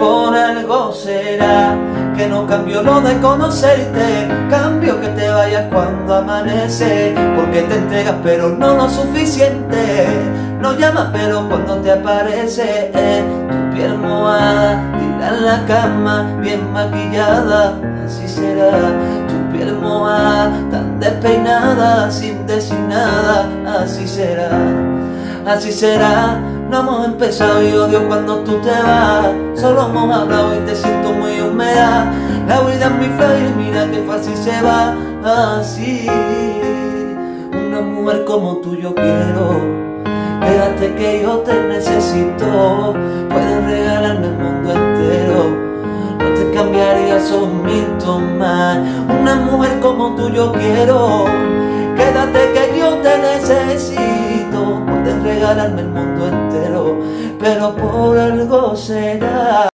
por algo será que no cambio lo de conocerte, cambio que te vayas cuando amanece, porque te entregas pero no lo suficiente, no llamas pero cuando te aparece tu piel mojada, tira en la cama bien maquillada, así será, tu piel mojada, tan despeinada, sin decir nada, así será, así será. No hemos empezado y odio cuando tú te vas, solo hemos hablado y te siento muy húmeda, la vida es muy frágil, mira que fácil se va, así. Una mujer como tú yo quiero, quédate que yo te necesito, puedes regalarme el mundo entero, no te cambiaría, son mitos más. Una mujer como tú yo quiero, quédate que yo te necesito, puedes regalarme el mundo entero, pero por algo será.